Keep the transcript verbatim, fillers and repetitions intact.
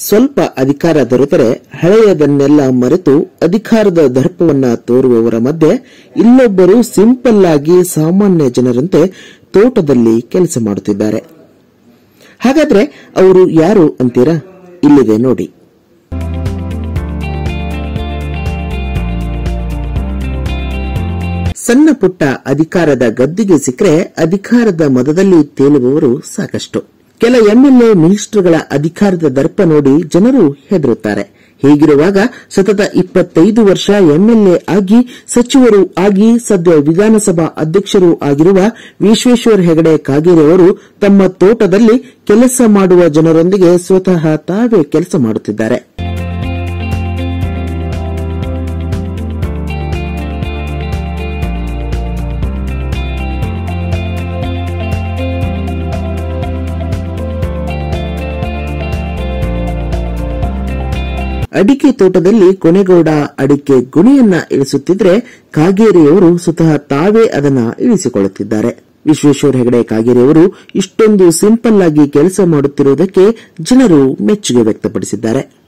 ಸ್ವಲ್ಪ ಅಧಿಕಾರ ದೊರೆತರೆ ಹಳೆಯದನ್ನೆಲ್ಲ ಮರೆತು ಅಧಿಕಾರದ ದರ್ಪವನ್ನ ತೋರುವವರ ಮಧ್ಯೆ ಇಲ್ಲೊಬ್ಬರು ಸಿಂಪಲ್ ಆಗಿ ಸಾಮಾನ್ಯ ಜನರಂತೆ ತೋಟದಲ್ಲಿ ಕೆಲಸ ಮಾಡುತ್ತಿದ್ದಾರೆ. ಹಾಗಾದ್ರೆ ಅವರು ಯಾರು ಅಂತೀರಾ? ಇಲ್ಲಿದೆ ನೋಡಿ. ಸಣ್ಣ ಪುಟ್ಟ ಅಧಿಕಾರದ ಗದ್ದಿಗೆ ಸಿಕ್ಕರೆ ಅಧಿಕಾರದ ಮದದಲ್ಲಿ ತೇಲುವವರು ಸಾಕಷ್ಟು. ಕೆಲ ಎಂಎಲ್ಎ ಮಿನಿಸ್ಟರ್ಗಳ ಅಧಿಕಾರದ ದರ್ಪ ನೋಡಿ ಜನರು ಹೆದರುತ್ತಾರೆ. ಹೀಗಿರುವಾಗ ಸತತ ಇಪ್ಪತ್ತೈದು ವರ್ಷ ಎಂಎಲ್ಎ ಆಗಿ ಸಚಿವರು ಆಗಿ ಸದ್ಯ ವಿಧಾನಸಭಾ ಅಧ್ಯಕ್ಷರೂ ಆಗಿರುವ ವಿಶ್ವೇಶ್ವರ ಹೆಗಡೆ ಕಾಗೇರಿ ಅವರು ತಮ್ಮ ತೋಟದಲ್ಲಿ ಕೆಲಸ ಮಾಡುವ ಜನರೊಂದಿಗೆ ಸ್ವತಃ ತಾವೇ ಕೆಲಸ ಮಾಡುತ್ತಿದ್ದಾರೆ. ಅಡಿಕೆ ತೋಟದಲ್ಲಿ ಕೊನೆಗೌಡ ಅಡಿಕೆ ಗುಣಿಯನ್ನ ಇಳಿಸುತ್ತಿದ್ರೆ ಕಾಗೇರಿಯವರು ಸ್ವತಃ ತಾವೇ ಅದನ್ನ ಇಳಿಸಿಕೊಳ್ಳುತ್ತಿದ್ದಾರೆ. ವಿಶ್ವೇಶ್ವರ ಹೆಗಡೆ ಕಾಗೇರಿಯವರು ಇಷ್ಟೊಂದು ಸಿಂಪಲ್ ಆಗಿ ಕೆಲಸ ಮಾಡುತ್ತಿರುವುದಕ್ಕೆ ಜನರು ಮೆಚ್ಚುಗೆ ವ್ಯಕ್ತಪಡಿಸಿದ್ದಾರೆ.